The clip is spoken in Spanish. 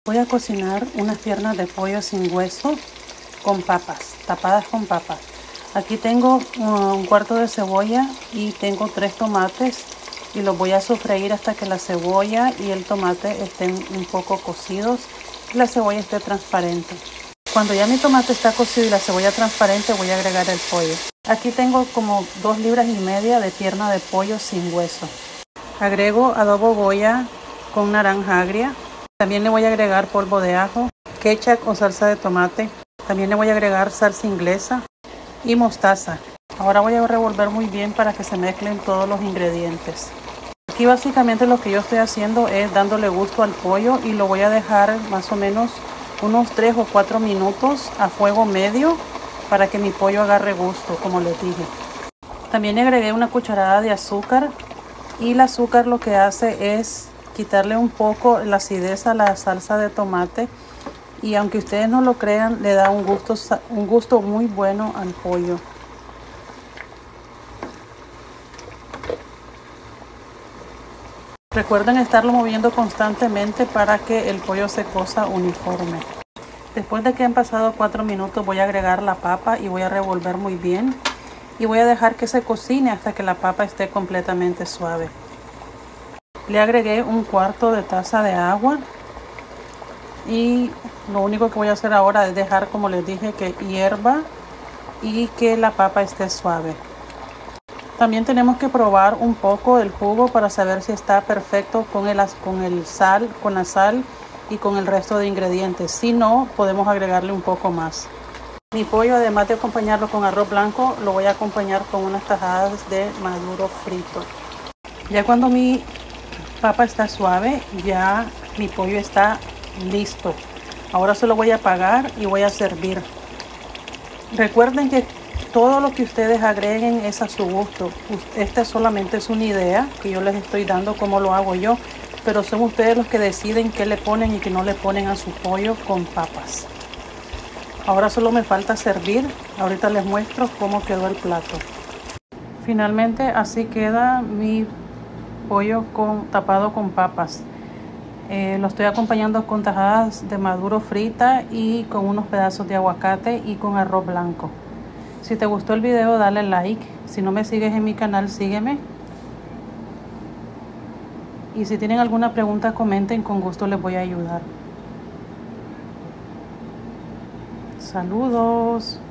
Voy a cocinar unas piernas de pollo sin hueso con papas, tapadas con papas. Aquí tengo un cuarto de cebolla y tengo 3 tomates y los voy a sofreír hasta que la cebolla y el tomate estén un poco cocidos y la cebolla esté transparente. Cuando ya mi tomate está cocido y la cebolla transparente, voy a agregar el pollo. Aquí tengo como 2,5 libras de pierna de pollo sin hueso. Agrego adobo Goya con naranja agria. También le voy a agregar polvo de ajo, ketchup o salsa de tomate. También le voy a agregar salsa inglesa y mostaza. Ahora voy a revolver muy bien para que se mezclen todos los ingredientes. Aquí básicamente lo que yo estoy haciendo es dándole gusto al pollo y lo voy a dejar más o menos unos 3 o 4 minutos a fuego medio para que mi pollo agarre gusto, como les dije. También le agregué una cucharada de azúcar y el azúcar lo que hace es quitarle un poco la acidez a la salsa de tomate y aunque ustedes no lo crean, le da un gusto muy bueno al pollo. Recuerden estarlo moviendo constantemente para que el pollo se cosa uniforme. Después de que han pasado 4 minutos voy a agregar la papa y voy a revolver muy bien. Y voy a dejar que se cocine hasta que la papa esté completamente suave. Le agregué 1/4 de taza de agua. Y lo único que voy a hacer ahora es dejar, como les dije, que hierva y que la papa esté suave. También tenemos que probar un poco el jugo para saber si está perfecto con la sal y con el resto de ingredientes. Si no, podemos agregarle un poco más. Mi pollo, además de acompañarlo con arroz blanco, lo voy a acompañar con unas tajadas de maduro frito. Ya cuando mi papa está suave, ya mi pollo está listo. Ahora se lo voy a apagar y voy a servir. Recuerden que todo lo que ustedes agreguen es a su gusto. Esta solamente es una idea que yo les estoy dando como lo hago yo, pero son ustedes los que deciden qué le ponen y qué no le ponen a su pollo con papas. Ahora solo me falta servir. Ahorita les muestro cómo quedó el plato. Finalmente así queda mi pollo tapado con papas. Lo estoy acompañando con tajadas de maduro frita y con unos pedazos de aguacate y con arroz blanco. Si te gustó el video, dale like. Si no me sigues en mi canal, sígueme. Y si tienen alguna pregunta, comenten, con gusto les voy a ayudar. Saludos.